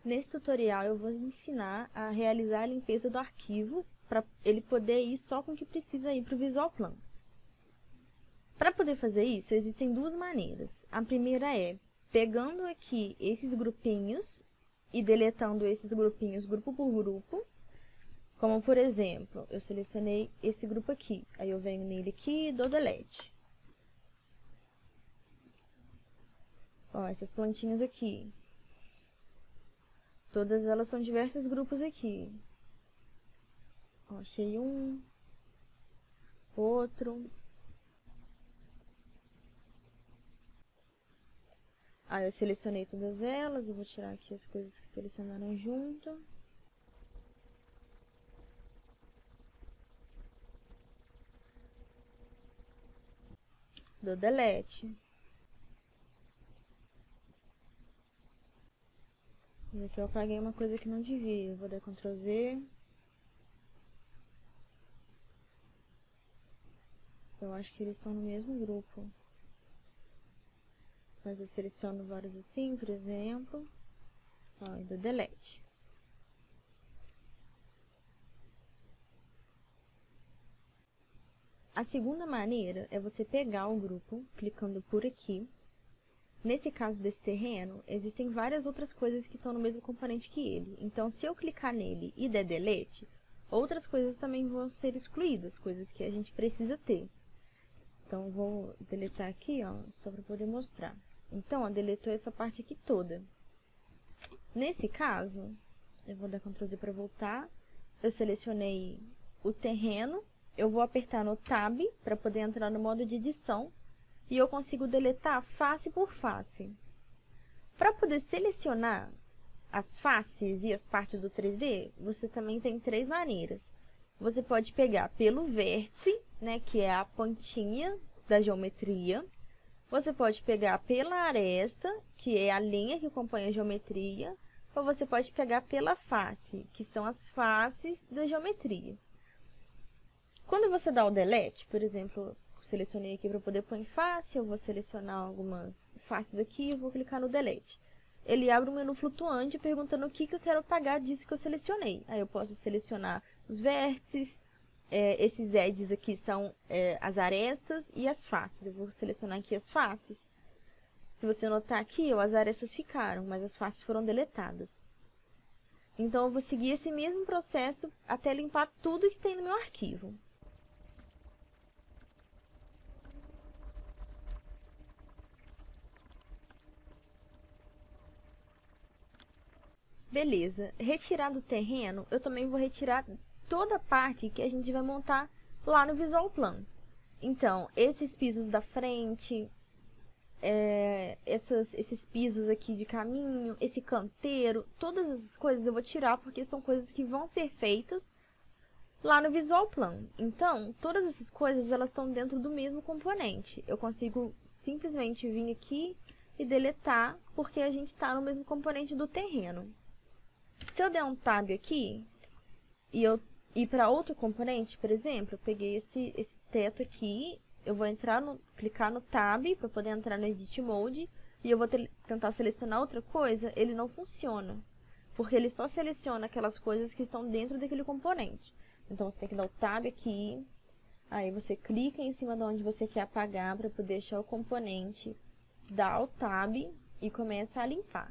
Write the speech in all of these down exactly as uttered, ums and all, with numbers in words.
Nesse tutorial eu vou ensinar a realizar a limpeza do arquivo para ele poder ir só com o que precisa ir para o Visual Plan. Para poder fazer isso, existem duas maneiras. A primeira é pegando aqui esses grupinhos e deletando esses grupinhos grupo por grupo. Como, por exemplo, eu selecionei esse grupo aqui. Aí eu venho nele aqui e dou delete. Ó, essas plantinhas aqui. Todas elas são diversos grupos aqui. Ó, achei um, outro. Aí eu selecionei todas elas, eu vou tirar aqui as coisas que selecionaram junto. Dou delete. E aqui eu apaguei uma coisa que não devia, eu vou dar control Z. Eu acho que eles estão no mesmo grupo. Mas eu seleciono vários assim, por exemplo. Ó, e dou delete. A segunda maneira é você pegar o grupo, clicando por aqui. Nesse caso desse terreno, existem várias outras coisas que estão no mesmo componente que ele. Então, se eu clicar nele e der delete, outras coisas também vão ser excluídas, coisas que a gente precisa ter. Então, vou deletar aqui, ó, só para poder mostrar. Então, ó, deletou essa parte aqui toda. Nesse caso, eu vou dar control Z para voltar. Eu selecionei o terreno. Eu vou apertar no Tab para poder entrar no modo de edição. E eu consigo deletar face por face. Para poder selecionar as faces e as partes do três D, você também tem três maneiras. Você pode pegar pelo vértice, né, que é a pontinha da geometria. Você pode pegar pela aresta, que é a linha que compõe a geometria. Ou você pode pegar pela face, que são as faces da geometria. Quando você dá o delete, por exemplo, selecionei aqui para poder pôr em face, eu vou selecionar algumas faces aqui e vou clicar no delete. Ele abre um menu flutuante perguntando o que, que eu quero apagar disso que eu selecionei. Aí eu posso selecionar os vértices, é, esses edges aqui são é, as arestas e as faces. Eu vou selecionar aqui as faces. Se você notar aqui, ó, as arestas ficaram, mas as faces foram deletadas. Então eu vou seguir esse mesmo processo até limpar tudo que tem no meu arquivo. Beleza, retirar do terreno, eu também vou retirar toda a parte que a gente vai montar lá no Visual Plan. Então, esses pisos da frente, é, essas, esses pisos aqui de caminho, esse canteiro, todas essas coisas eu vou tirar porque são coisas que vão ser feitas lá no Visual Plan. Então, todas essas coisas, elas estão dentro do mesmo componente. Eu consigo simplesmente vir aqui e deletar porque a gente está no mesmo componente do terreno. Se eu der um Tab aqui, e eu ir para outro componente, por exemplo, eu peguei esse, esse teto aqui, eu vou entrar no, clicar no Tab para poder entrar no Edit Mode, e eu vou te, tentar selecionar outra coisa, ele não funciona, porque ele só seleciona aquelas coisas que estão dentro daquele componente. Então, você tem que dar o Tab aqui, aí você clica em cima de onde você quer apagar para poder deixar o componente, dá o Tab e começa a limpar.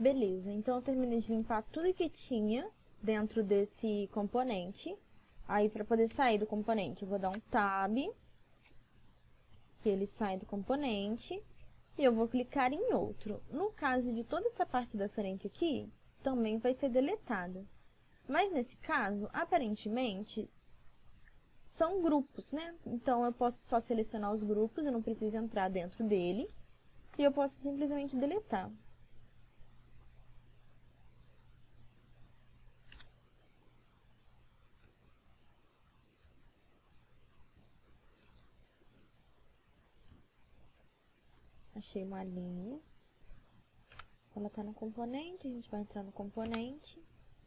Beleza, então eu terminei de limpar tudo que tinha dentro desse componente. Aí, para poder sair do componente, eu vou dar um Tab, que ele sai do componente, e eu vou clicar em outro. No caso de toda essa parte da frente aqui, também vai ser deletada. Mas nesse caso, aparentemente, são grupos, né? Então, eu posso só selecionar os grupos, eu não preciso entrar dentro dele, e eu posso simplesmente deletar. Achei uma linha. Ela está no componente, a gente vai entrar no componente.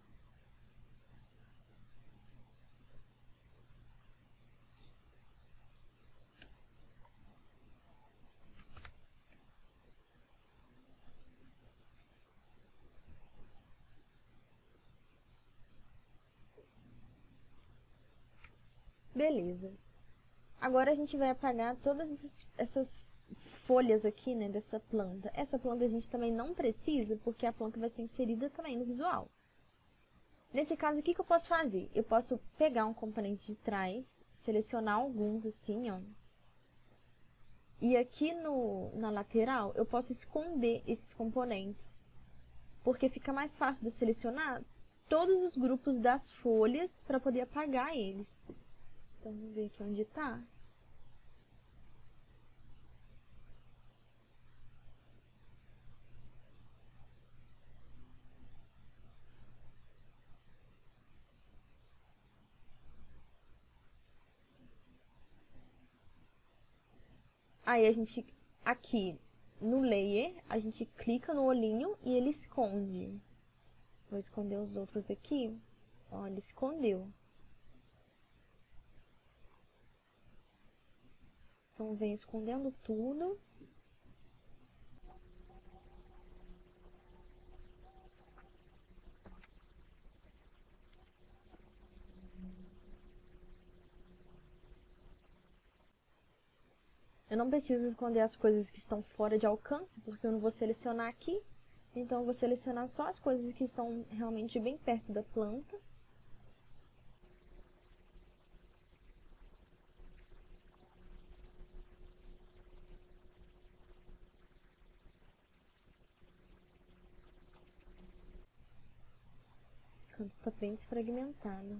Beleza. Agora a gente vai apagar todas essas, essas folhas aqui, né, dessa planta. Essa planta a gente também não precisa, porque a planta vai ser inserida também no visual. Nesse caso, o que que eu posso fazer? Eu posso pegar um componente de trás, selecionar alguns assim, ó. E aqui no, na lateral, eu posso esconder esses componentes. Porque fica mais fácil de eu selecionar todos os grupos das folhas para poder apagar eles. Então, vamos ver aqui onde está. Aí a gente, aqui no layer, a gente clica no olhinho e ele esconde. Vou esconder os outros aqui. Ó, ele escondeu. Então, vem escondendo tudo. Eu não preciso esconder as coisas que estão fora de alcance, porque eu não vou selecionar aqui. Então, eu vou selecionar só as coisas que estão realmente bem perto da planta. Esse canto está bem desfragmentado.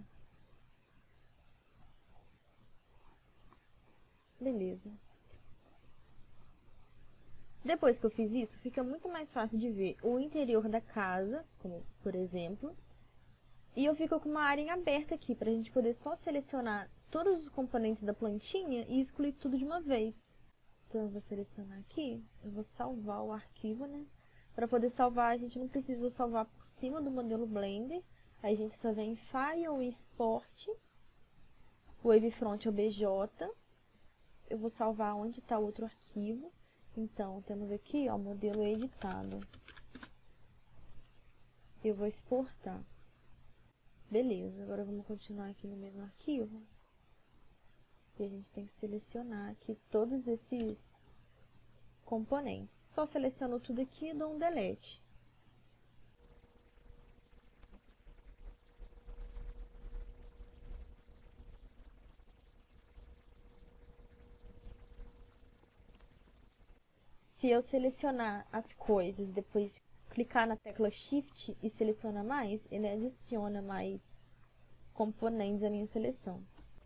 Beleza. Depois que eu fiz isso, fica muito mais fácil de ver o interior da casa, como por exemplo. E eu fico com uma área em aberto aqui, para a gente poder só selecionar todos os componentes da plantinha e excluir tudo de uma vez. Então, eu vou selecionar aqui, eu vou salvar o arquivo, né? Para poder salvar, a gente não precisa salvar por cima do modelo Blender. Aí a gente só vem em File e Export, Wavefront O B J. Eu vou salvar onde está o outro arquivo. Então, temos aqui, ó, modelo editado. Eu vou exportar. Beleza, agora vamos continuar aqui no mesmo arquivo. E a gente tem que selecionar aqui todos esses componentes. Só seleciono tudo aqui e dou um delete. Se eu selecionar as coisas, depois clicar na tecla Shift e selecionar mais, ele adiciona mais componentes à minha seleção.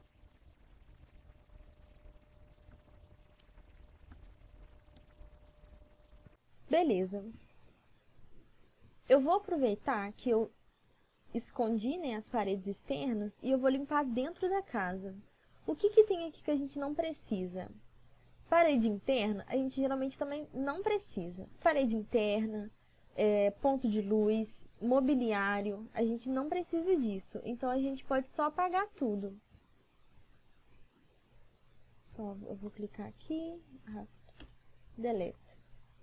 Beleza. Eu vou aproveitar que eu escondi, né, as paredes externas e eu vou limpar dentro da casa. O que que tem aqui que a gente não precisa? Parede interna, a gente geralmente também não precisa. Parede interna, é, ponto de luz, mobiliário, a gente não precisa disso. Então, a gente pode só apagar tudo. Então, eu vou clicar aqui, arrasto, delete.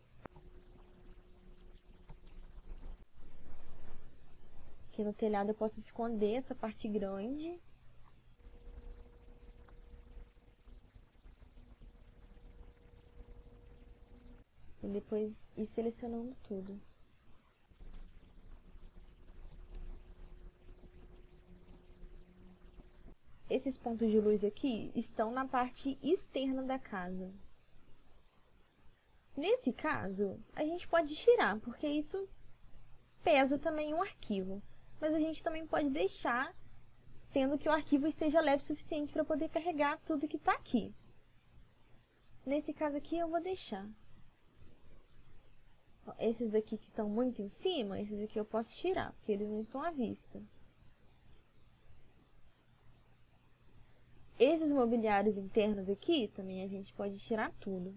Aqui no telhado eu posso esconder essa parte grande. E depois ir selecionando tudo. esses pontos de luz aqui estão na parte externa da casa. Nesse caso, a gente pode tirar, porque isso pesa também um arquivo. Mas a gente também pode deixar, sendo que o arquivo esteja leve o suficiente para poder carregar tudo que está aqui. Nesse caso aqui eu vou deixar. Esses daqui que estão muito em cima, esses aqui eu posso tirar, porque eles não estão à vista. Esses mobiliários internos aqui, também a gente pode tirar tudo.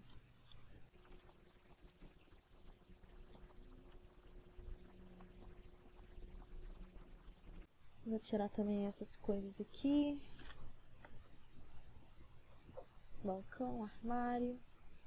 Vou tirar também essas coisas aqui. Balcão, armário.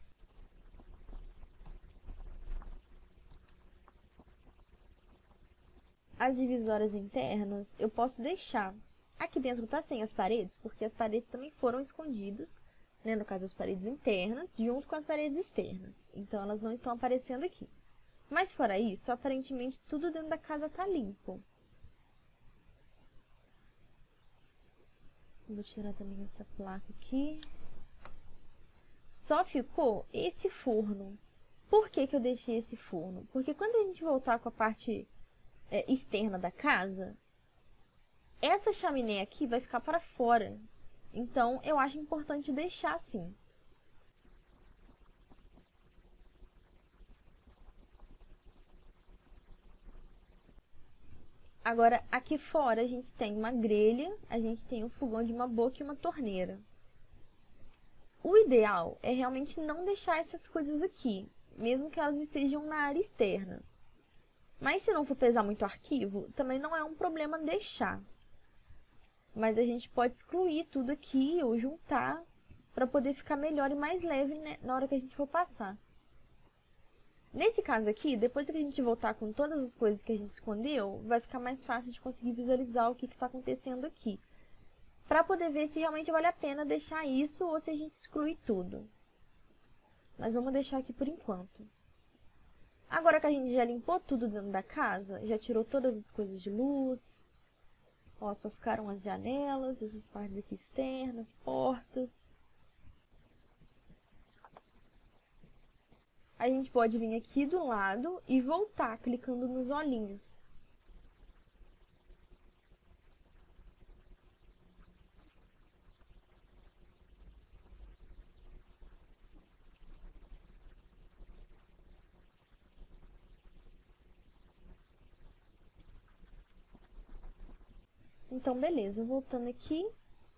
As divisórias internas eu posso deixar. Aqui dentro tá sem as paredes, porque as paredes também foram escondidas, né? No caso as paredes internas, junto com as paredes externas. Então elas não estão aparecendo aqui. Mas fora isso, aparentemente tudo dentro da casa tá limpo. Vou tirar também essa placa aqui. Só ficou esse forno. Por que que eu deixei esse forno? Porque quando a gente voltar com a parte é, externa da casa, essa chaminé aqui vai ficar para fora. Então, eu acho importante deixar assim. Agora, aqui fora a gente tem uma grelha, a gente tem um fogão de uma boca e uma torneira. O ideal é realmente não deixar essas coisas aqui, mesmo que elas estejam na área externa. Mas se não for pesar muito arquivo, também não é um problema deixar. Mas a gente pode excluir tudo aqui ou juntar para poder ficar melhor e mais leve, né, na hora que a gente for passar. Nesse caso aqui, depois que a gente voltar com todas as coisas que a gente escondeu, vai ficar mais fácil de conseguir visualizar o que está acontecendo aqui. Para poder ver se realmente vale a pena deixar isso ou se a gente exclui tudo. Mas vamos deixar aqui por enquanto. Agora que a gente já limpou tudo dentro da casa, já tirou todas as coisas de luz. Ó, só ficaram as janelas, essas partes aqui externas, portas. A gente pode vir aqui do lado e voltar clicando nos olhinhos. Então, beleza, voltando aqui.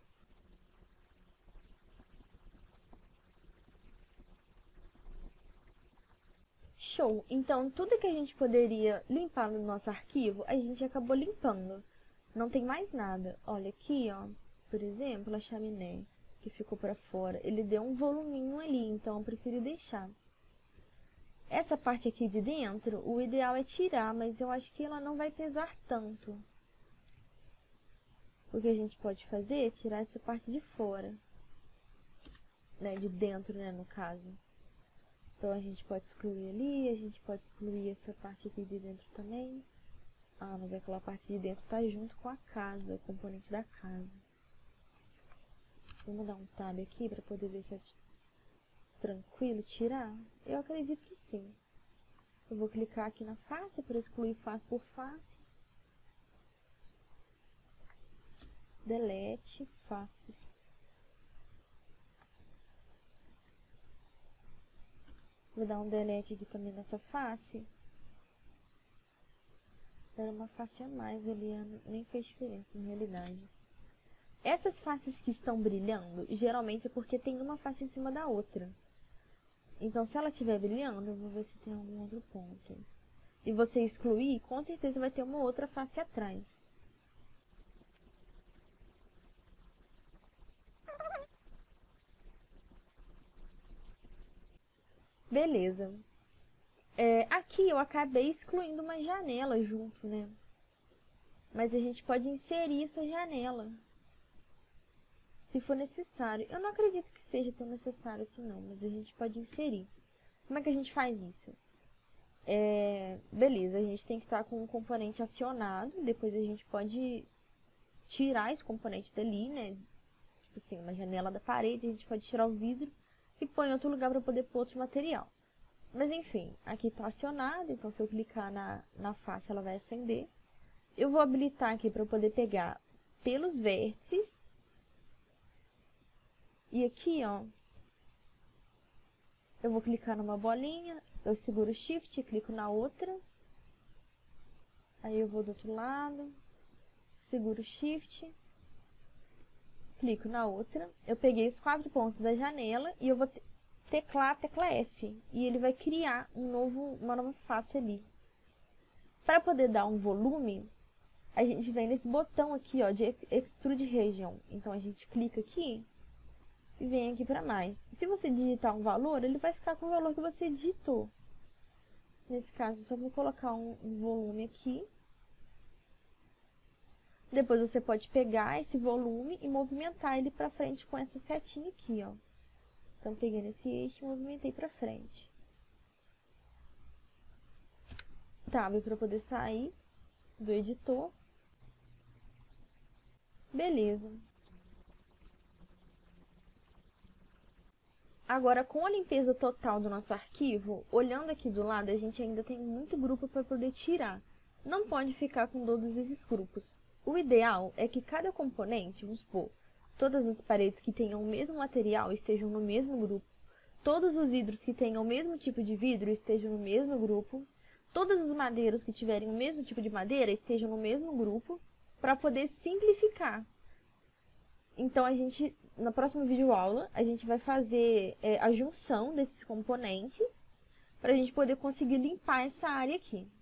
Show! Então, tudo que a gente poderia limpar no nosso arquivo, a gente acabou limpando. Não tem mais nada. Olha aqui, ó, por exemplo, a chaminé que ficou para fora. Ele deu um voluminho ali, então eu preferi deixar. Essa parte aqui de dentro, o ideal é tirar, mas eu acho que ela não vai pesar tanto. O que a gente pode fazer é tirar essa parte de fora, né, de dentro, né, no caso. Então, a gente pode excluir ali, a gente pode excluir essa parte aqui de dentro também. Ah, mas aquela parte de dentro tá junto com a casa, o componente da casa. Vamos dar um tab aqui para poder ver se é tranquilo tirar. Eu acredito que sim. Eu vou clicar aqui na face para excluir face por face. Delete faces. Vou dar um delete aqui também nessa face. Era uma face a mais ali, nem fez diferença na realidade. Essas faces que estão brilhando, geralmente é porque tem uma face em cima da outra. Então, se ela estiver brilhando, eu vou ver se tem algum outro ponto. E você excluir, com certeza vai ter uma outra face atrás. Beleza. É, aqui eu acabei excluindo uma janela junto, né? Mas a gente pode inserir essa janela, se for necessário. Eu não acredito que seja tão necessário assim não, mas a gente pode inserir. Como é que a gente faz isso? É, beleza, a gente tem que estar com o componente acionado, depois a gente pode tirar esse componente dali, né? assim, uma janela da parede, a gente pode tirar o vidro e pôr em outro lugar para poder pôr outro material. Mas enfim, aqui está acionado, então se eu clicar na, na face ela vai acender. Eu vou habilitar aqui para poder pegar pelos vértices. E aqui, ó, eu vou clicar numa bolinha, eu seguro o Shift e clico na outra. Aí eu vou do outro lado, seguro o Shift, clico na outra. Eu peguei os quatro pontos da janela e eu vou teclar a tecla F. E ele vai criar um novo, uma nova face ali. Para poder dar um volume, a gente vem nesse botão aqui, ó, de Extrude Region. Então a gente clica aqui e vem aqui para mais. Se você digitar um valor, ele vai ficar com o valor que você digitou. Nesse caso, eu só vou colocar um, um volume aqui. Depois você pode pegar esse volume e movimentar ele para frente com essa setinha aqui, ó. Então, peguei nesse eixo e movimentei para frente. Tab para poder sair do editor. Beleza. Agora, com a limpeza total do nosso arquivo, olhando aqui do lado, a gente ainda tem muito grupo para poder tirar. Não pode ficar com todos esses grupos. O ideal é que cada componente, vamos supor, todas as paredes que tenham o mesmo material estejam no mesmo grupo, todos os vidros que tenham o mesmo tipo de vidro estejam no mesmo grupo, todas as madeiras que tiverem o mesmo tipo de madeira estejam no mesmo grupo, para poder simplificar. Então, a gente, na próxima videoaula, a gente vai fazer é, a junção desses componentes para a gente poder conseguir limpar essa área aqui.